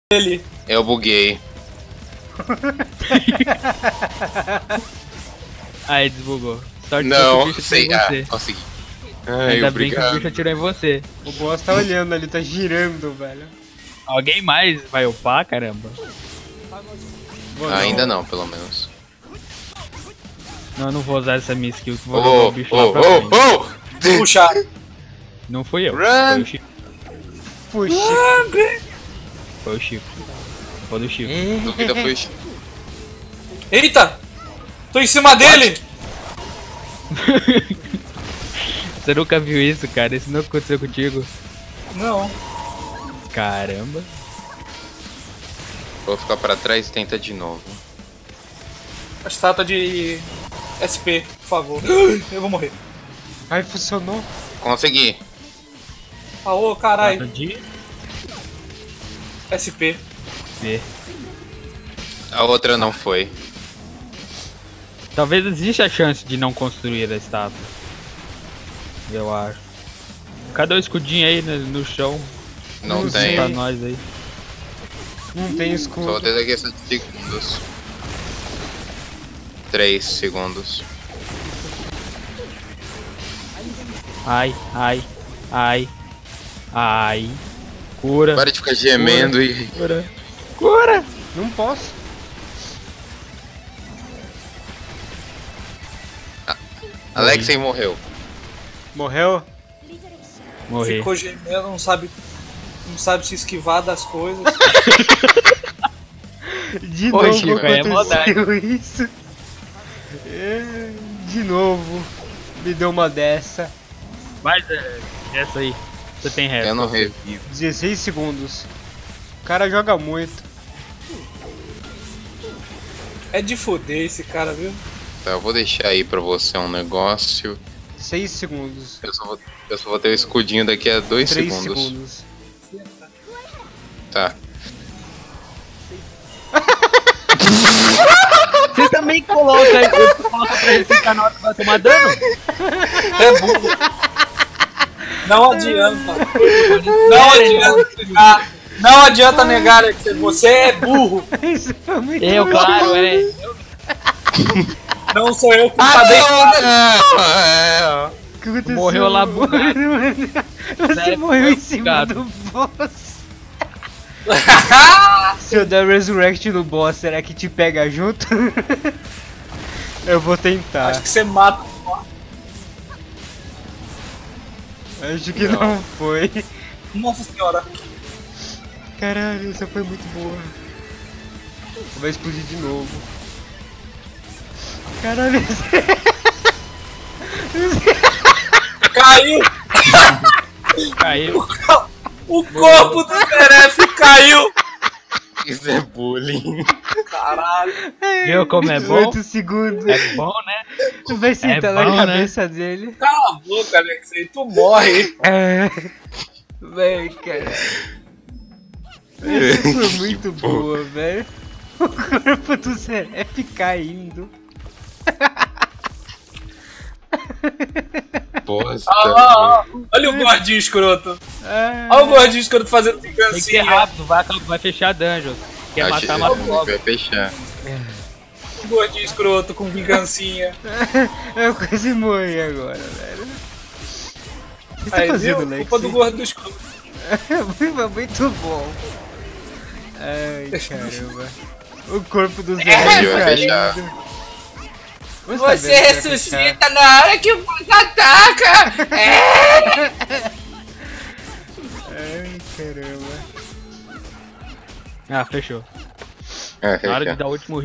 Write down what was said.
Ele. Eu buguei. Aí, desbugou. Sorte Não, que o bicho sei. atirou em você. Consegui. Ai, Ainda bem que o obrigado. bicho atirou em você. O boss tá olhando ali, tá girando, velho. Alguém mais vai upar, caramba? Ainda não, pelo menos. Não, eu não vou usar essa minha skill, que vou levar o bicho lá pra frente. Puxa. Não fui eu, Run! foi o Chico. Puxa. Foi o Chico. Foi do Chico. Duvida foi o Chico. Eita! Tô em cima dele! Você nunca viu isso, cara? Isso não aconteceu contigo? Não. Caramba. Vou ficar pra trás e tenta de novo. A estátua de SP, por favor. Eu vou morrer. Ai, funcionou. Consegui. Aô, carai. Nota de SP. B. A outra não foi. Talvez exista a chance de não construir a estátua. Eu acho. Cadê o escudinho aí no chão? Não Não tem. sei. Pra nós aí. Não tem Só escudo. desde aqui 7 segundos. 3 segundos. Ai, ai, ai, ai. Cura, Para de ficar gemendo e. cura, cura. Não posso. Alexei morreu. Morreu? Morri. Ficou gemendo, não sabe se esquivar das coisas. De Ô, novo Chico, aí é aconteceu isso. É, de novo. Me deu uma dessa. Mas essa aí. Você tem resto. Eu não revivo. 16 segundos. O cara joga muito. É de foder esse cara, viu? Tá, eu vou deixar aí pra você um negócio. 6 segundos. Eu só vou ter o escudinho daqui a 2 3 segundos. segundos. Tá. Você também coloca pra ele ficar na hora que vai tomar dano? É burro. Não adianta. Não adianta negar. Não adianta negar que você é burro. Isso foi muito Eu, bom. claro, é. Não sou eu que tá dentro. O que aconteceu? Morreu lá bugado. Você Sério, morreu em foi cima bugado. do boss. Se eu der resurrect no boss, será que te pega junto? Eu vou tentar. Acho que você mata. Acho que não foi. Nossa senhora. Caralho, essa foi muito boa. Vai explodir de novo. Caralho. Caiu. Caiu. O corpo do Seref caiu. Isso é bullying. Caralho. Viu como é bom? 8 segundos. É bom, né? Tu vai sentar na bom, né? cabeça dele. Cala a boca, Alexei. Tu morre. É. Véi, cara. Essa foi muito boa, velho. O corpo do Seref caindo. Bosta. Olha o gordinho escroto. Ah, Olha o gordinho escroto fazendo Tem que ser vingancinha. rápido, vai fechar a dungeon. Quer Acho matar, que mata logo. vai fechar. O gordinho escroto com vingancinha. eu quase morri agora, velho. O que você tá Aí, fazendo, viu? Lex? Culpa do gordo escroto. Foi muito bom. Ai, caramba. O corpo do Zé Vai fechar. caindo. Você ressuscita na hora que o boss ataca! Ai, caramba. Ah, fechou. É, Na hora fechar. de dar o último